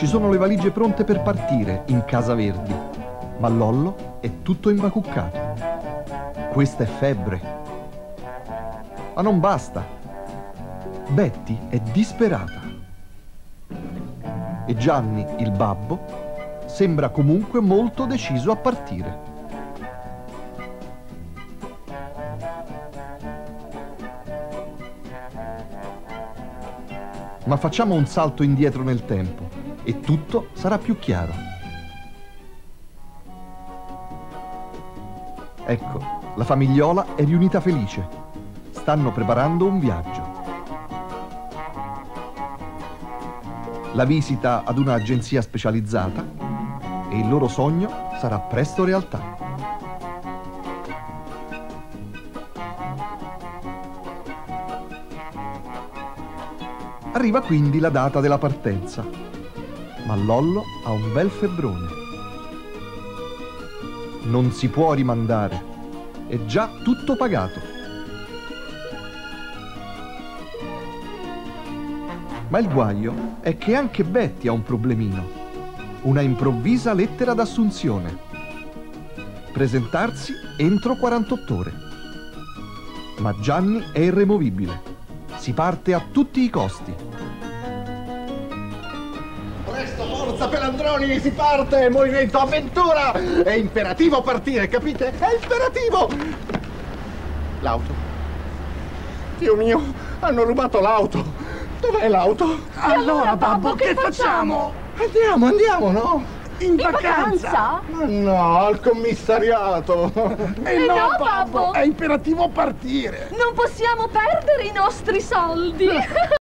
Ci sono le valigie pronte per partire in Casa Verdi, ma Lollo è tutto imbacuccato. Questa è febbre. Ma non basta. Betty è disperata. E Gianni, il babbo, sembra comunque molto deciso a partire. Ma facciamo un salto indietro nel tempo e tutto sarà più chiaro. Ecco, la famigliola è riunita felice. Stanno preparando un viaggio. La visita ad un'agenzia specializzata e il loro sogno sarà presto realtà. Arriva quindi la data della partenza, ma Lollo ha un bel febbrone. Non si può rimandare, è già tutto pagato. Ma il guaio è che anche Betty ha un problemino, una improvvisa lettera d'assunzione. Presentarsi entro 48 ore. Ma Gianni è irremovibile, si parte a tutti i costi. Presto, forza Pelandroni, si parte! Movimento avventura! È imperativo partire, capite? È imperativo! L'auto. Dio mio, hanno rubato l'auto! Dov'è l'auto? Allora, babbo, che facciamo? Andiamo, no? In vacanza? Ma no, al commissariato! No, babbo! È imperativo partire! Non possiamo perdere i nostri soldi!